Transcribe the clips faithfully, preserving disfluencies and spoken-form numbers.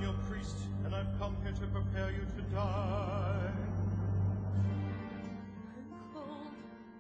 I'm your priest, and I've come here to prepare you to die. I'm cold.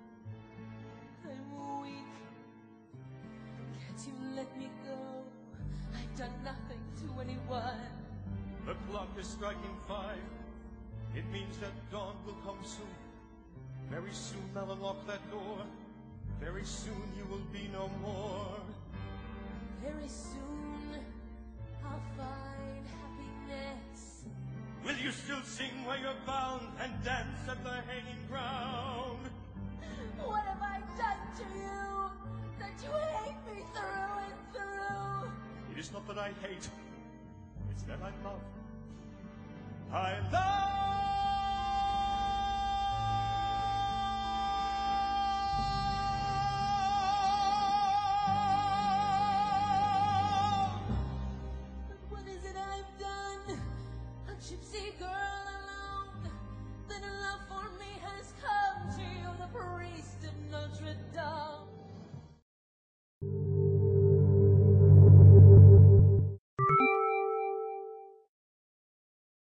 I'm weak. Can't you let me go? I've done nothing to anyone. The clock is striking five. It means that dawn will come soon. Very soon I'll unlock that door. Very soon you will be no more. Very soon I'll find happiness. Will you still sing where you're bound and dance at the hanging ground? What have I done to you that you hate me through and through? It is not that I hate, it's that I love. I love